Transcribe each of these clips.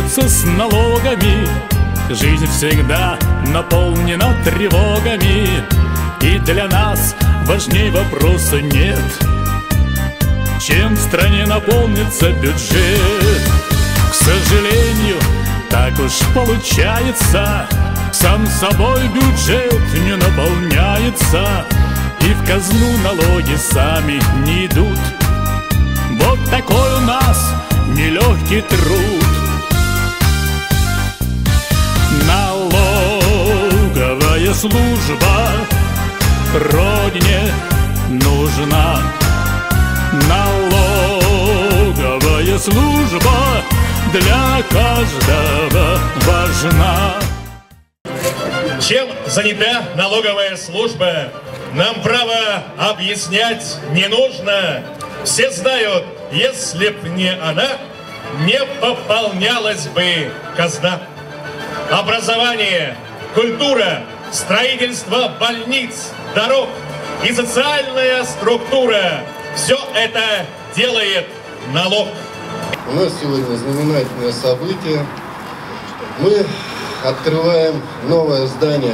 мириться с налогами. Жизнь всегда наполнена тревогами, и для нас важней вопроса нет, чем в стране наполнится бюджет. К сожалению, так уж получается, сам собой бюджет не наполняется, и в казну налоги сами не идут. Вот такой у нас нелегкий труд. Налоговая служба Родине нужна. Налоговая служба для каждого важна. Чем занята налоговая служба, нам право объяснять не нужно. Все знают, если б не она, не пополнялась бы казна. Образование, культура, строительство больниц, дорог и социальная структура – все это делает налог. У нас сегодня знаменательное событие. Мы открываем новое здание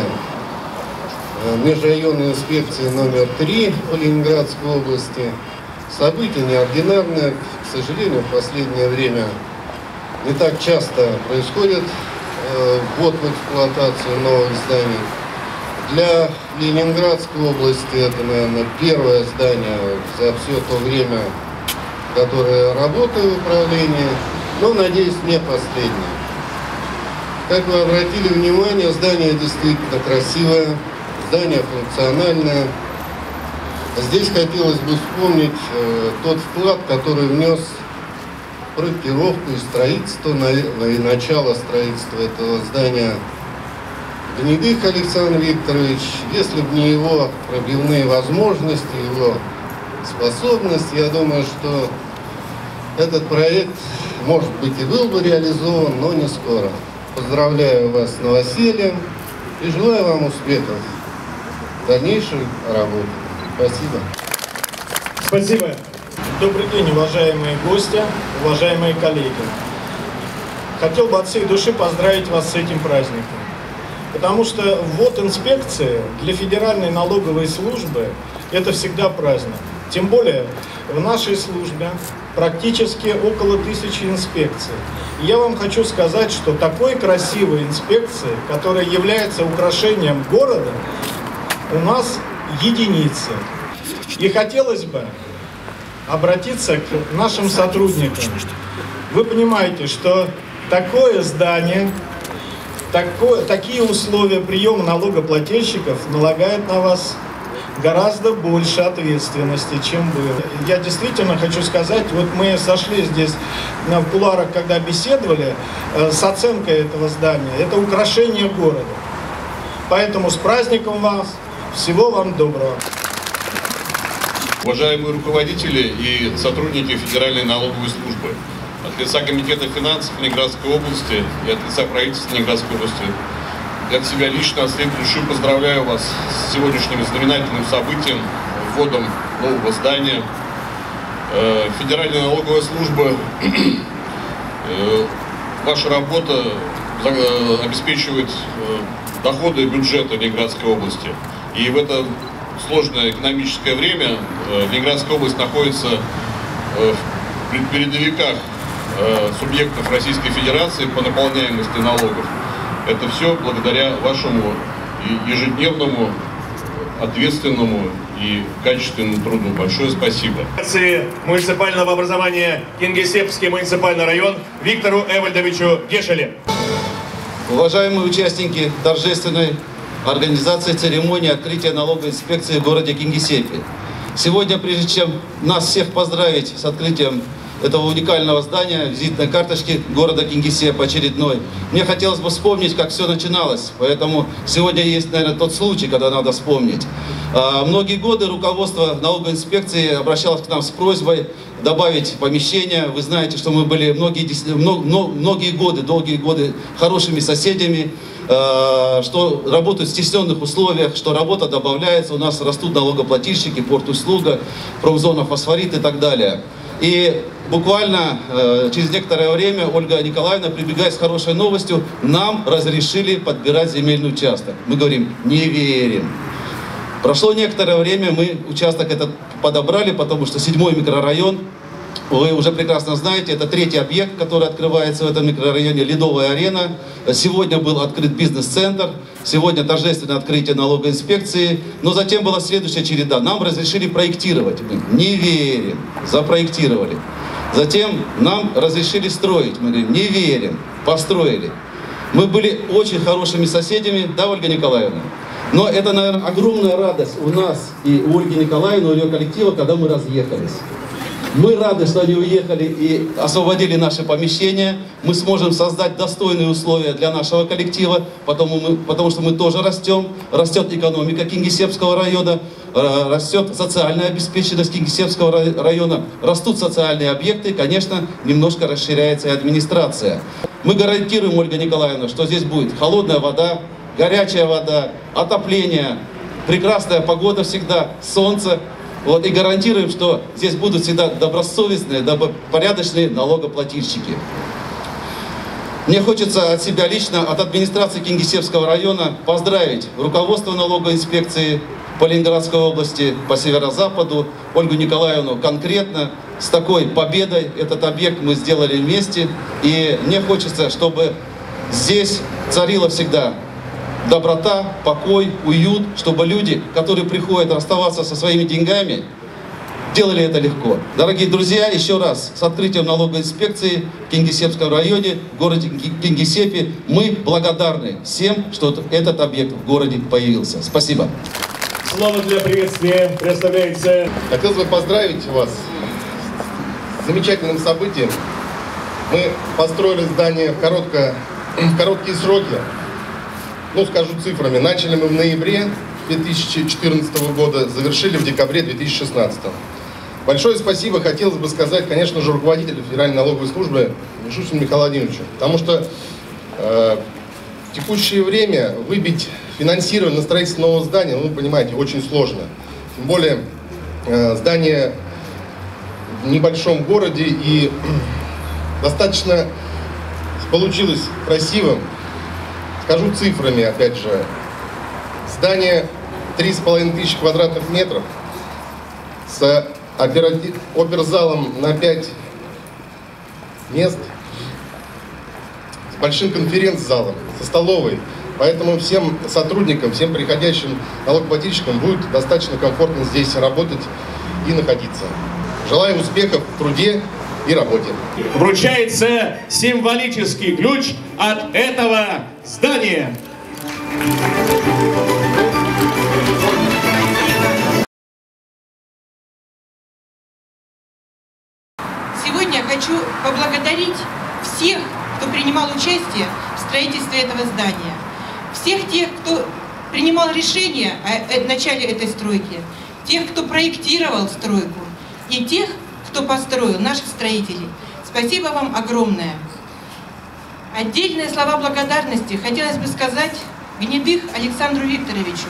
межрайонной инспекции номер 3 по Ленинградской области. Событие неординарное, к сожалению, в последнее время не так часто происходит ввод в эксплуатацию новых зданий. Для Ленинградской области это, наверное, первое здание за все то время, которое работаю в управлении, но, надеюсь, не последнее. Как вы обратили внимание, здание действительно красивое, здание функциональное. Здесь хотелось бы вспомнить тот вклад, который внес в проектировку и строительство, и начало строительства этого здания Гнедых Александр Викторович. Если бы не его пробивные возможности, его способность, я думаю, что этот проект, может быть, и был бы реализован, но не скоро. Поздравляю вас с новосельем и желаю вам успехов в дальнейшей работе. Спасибо. Спасибо. Добрый день, уважаемые гости, уважаемые коллеги. Хотел бы от всей души поздравить вас с этим праздником. Потому что ввод инспекции для Федеральной налоговой службы – это всегда праздник. Тем более в нашей службе практически около 1000 инспекций. И я вам хочу сказать, что такой красивой инспекции, которая является украшением города, у нас единицы. И хотелось бы обратиться к нашим сотрудникам. Вы понимаете, что такое здание, такие условия приема налогоплательщиков налагают на вас гораздо больше ответственности, чем было. Я действительно хочу сказать, вот мы сошли здесь в кулуарах, когда беседовали, с оценкой этого здания. Это украшение города. Поэтому с праздником вас! Всего вам доброго! Уважаемые руководители и сотрудники Федеральной налоговой службы, от лица Комитета финансов Ленинградской области и от лица правительства Ленинградской области, я от себя лично, от всей души поздравляю вас с сегодняшним знаменательным событием, вводом нового здания. Федеральная налоговая служба, ваша работа обеспечивает доходы бюджета Ленинградской области. И в это сложное экономическое время Ленинградская область находится в передовиках субъектов Российской Федерации по наполняемости налогов. Это все благодаря вашему ежедневному, ответственному и качественному труду. Большое спасибо. Муниципального образования Кингисеппский муниципальный район Виктору Эвальдовичу Гешеле. Уважаемые участники торжественной организации церемонии открытия налоговой инспекции в городе Кингисеппе. Сегодня, прежде чем нас всех поздравить с открытием этого уникального здания, визитной карточки города Кингисепп очередной, мне хотелось бы вспомнить, как все начиналось. Поэтому сегодня есть, наверное, тот случай, когда надо вспомнить. Многие годы руководство налоговой инспекции обращалось к нам с просьбой добавить помещение. Вы знаете, что мы были долгие годы хорошими соседями, что работают в стесненных условиях, что работа добавляется, у нас растут налогоплательщики, портуслуга, промзона, фосфорит и так далее. И буквально через некоторое время Ольга Николаевна прибегает с хорошей новостью: нам разрешили подбирать земельный участок. Мы говорим: не верим. Прошло некоторое время, мы участок этот подобрали, потому что 7-й микрорайон, вы уже прекрасно знаете, это 3-й объект, который открывается в этом микрорайоне, Ледовая арена. Сегодня был открыт бизнес-центр, сегодня торжественное открытие налоговой инспекции, но затем была следующая череда. Нам разрешили проектировать. Мы не верим. Запроектировали. Затем нам разрешили строить. Мы говорим: не верим. Построили. Мы были очень хорошими соседями, да, Ольга Николаевна? Но это, наверное, огромная радость у нас и у Ольги Николаевны, у ее коллектива, когда мы разъехались. Мы рады, что они уехали и освободили наши помещения. Мы сможем создать достойные условия для нашего коллектива, потому что мы тоже растем. Растет экономика Кингисеппского района, растет социальная обеспеченность Кингисеппского района, растут социальные объекты, конечно, немножко расширяется и администрация. Мы гарантируем, Ольга Николаевна, что здесь будет холодная вода, горячая вода, отопление, прекрасная погода всегда, солнце. Вот, и гарантируем, что здесь будут всегда добросовестные, порядочные налогоплательщики. Мне хочется от себя лично, от администрации Кингисеппского района поздравить руководство налоговой инспекции по Ленинградской области, по северо-западу, Ольгу Николаевну конкретно с такой победой. Этот объект мы сделали вместе. И мне хочется, чтобы здесь царила всегда доброта, покой, уют, чтобы люди, которые приходят расставаться со своими деньгами, делали это легко. Дорогие друзья, еще раз с открытием налоговой инспекции в Кингисеппском районе, в городе Кингисеппе, мы благодарны всем, что этот объект в городе появился. Спасибо. Слово для приветствия представляется... Хотелось бы поздравить вас с замечательным событием. Мы построили здание в короткие сроки. Ну, скажу цифрами. Начали мы в ноябре 2014 года, завершили в декабре 2016. Большое спасибо хотелось бы сказать, конечно же, руководителю Федеральной налоговой службы Мишустину Михаилу Владимировичу. Потому что в текущее время выбить финансирование на строительство нового здания, ну, вы понимаете, очень сложно. Тем более здание в небольшом городе, и достаточно получилось красивым. Скажу цифрами, опять же. Здание 3500 квадратных метров с оперзалом на 5 мест, с большим конференц-залом, со столовой. Поэтому всем сотрудникам, всем приходящим налогоплательщикам будет достаточно комфортно здесь работать и находиться. Желаю успехов в труде и работе. Вручается символический ключ от этого здания. Сегодня хочу поблагодарить всех, кто принимал участие в строительстве этого здания. Всех тех, кто принимал решение о начале этой стройки. Тех, кто проектировал стройку. И тех, кто построил, наших строителей. Спасибо вам огромное. Отдельные слова благодарности хотелось бы сказать Гнедых Александру Викторовичу,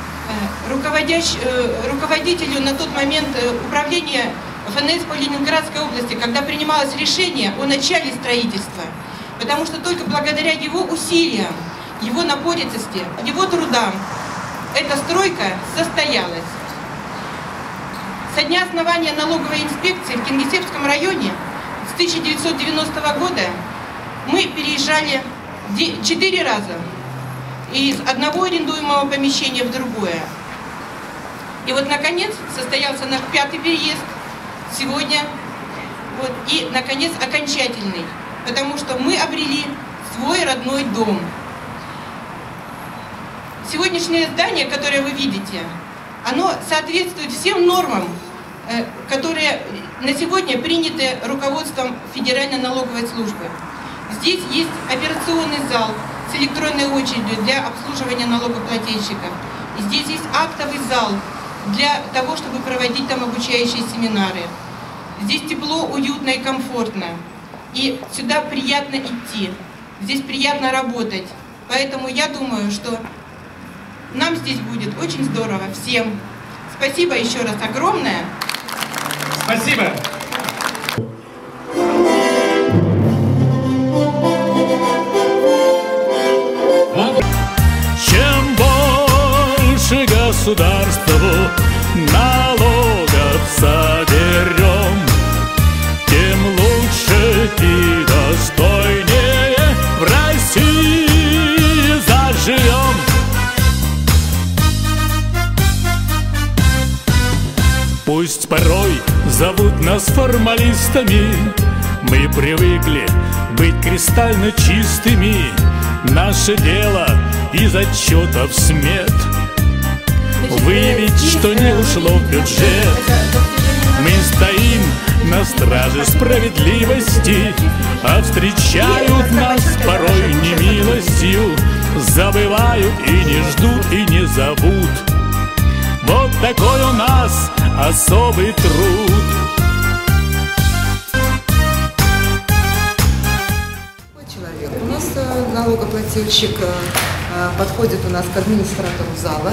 руководителю на тот момент управления ФНС по Ленинградской области, когда принималось решение о начале строительства. Потому что только благодаря его усилиям, его напористости, его трудам эта стройка состоялась. Со дня основания налоговой инспекции в Кингисеппском районе с 1990 года мы переезжали 4 раза из одного арендуемого помещения в другое. И вот, наконец, состоялся наш 5-й переезд сегодня. Вот, и, наконец, окончательный. Потому что мы обрели свой родной дом. Сегодняшнее здание, которое вы видите, оно соответствует всем нормам, которые на сегодня приняты руководством Федеральной налоговой службы. Здесь есть операционный зал с электронной очередью для обслуживания налогоплательщиков. И здесь есть актовый зал для того, чтобы проводить там обучающие семинары. Здесь тепло, уютно и комфортно. И сюда приятно идти, здесь приятно работать. Поэтому я думаю, что нам здесь будет очень здорово всем. Спасибо еще раз огромное. Спасибо. государству налогов соберем, тем лучше и достойнее в России заживем. Пусть порой зовут нас формалистами, мы привыкли быть кристально чистыми. Наше дело из отчетов смет выявить, что не ушло в бюджет. Мы стоим на страже справедливости, а встречают нас порой немилостью. Забывают и не ждут, и не зовут. Вот такой у нас особый труд. У нас налогоплательщик подходит у нас к администратору зала,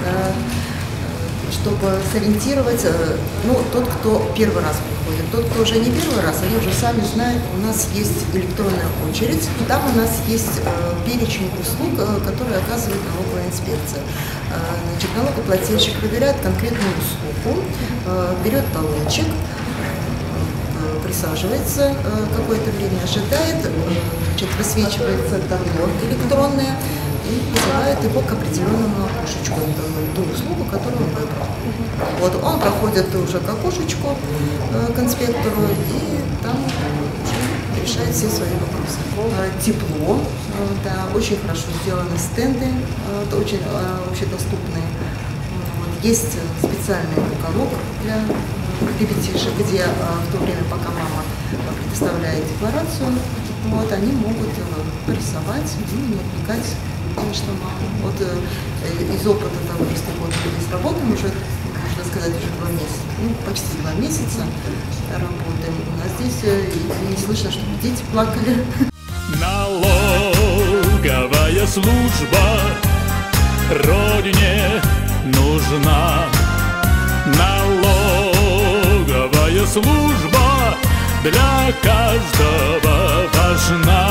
чтобы сориентировать, ну, тот, кто первый раз приходит. Тот, кто уже не первый раз, они уже сами знают, у нас есть электронная очередь, там у нас есть перечень услуг, которые оказывает налоговая инспекция. Значит, налогоплательщик проверяет конкретную услугу, берет талончик, присаживается, какое-то время ожидает, значит, высвечивается табло электронное и вызывает его к определенному окошечку, ту услугу, которую он выбрал. Вот он проходит уже к окошечку, к инспектору, и там уже решает все свои вопросы. Тепло, да, очень хорошо сделаны стенды, это очень общедоступные. Есть специальный уголок для ребятишек, где в то время, пока мама предоставляет декларацию, вот, они могут порисовать и не отвлекать, конечно, маму. Вот из опыта того, что вот здесь работаем уже, можно сказать, уже 2 месяца, ну, почти 2 месяца работаем. У нас здесь не слышно, чтобы дети плакали. Налоговая служба Родине нужна. Налоговая служба для каждого важна.